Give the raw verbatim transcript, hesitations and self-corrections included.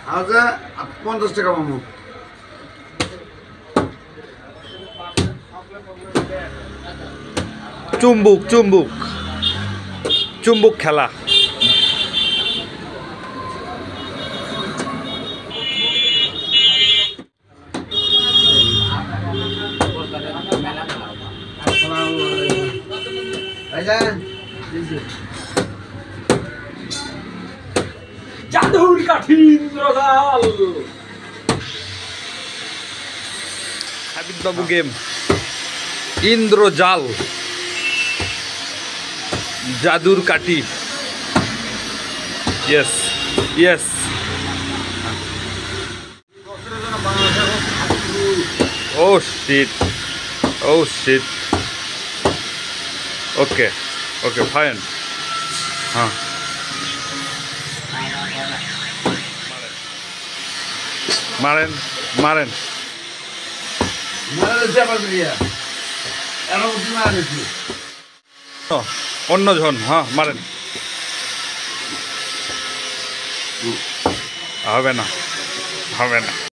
আচ্ছা পঞ্চাশ টাকা মামু। চুম্বুক চুম্বুক চুম্বুক খেলা। জাদুর কাঠি ইন্দ্রজাল। হাবিব বাবু গেম ইন্দ্রজাল জাদুর কাঠি। Yes yes. Oh shit oh shit. Okay okay fine. হ্যাঁ মারেন মারেন। অন্য জন হ্যাঁ মারেন। হবে না হবে না।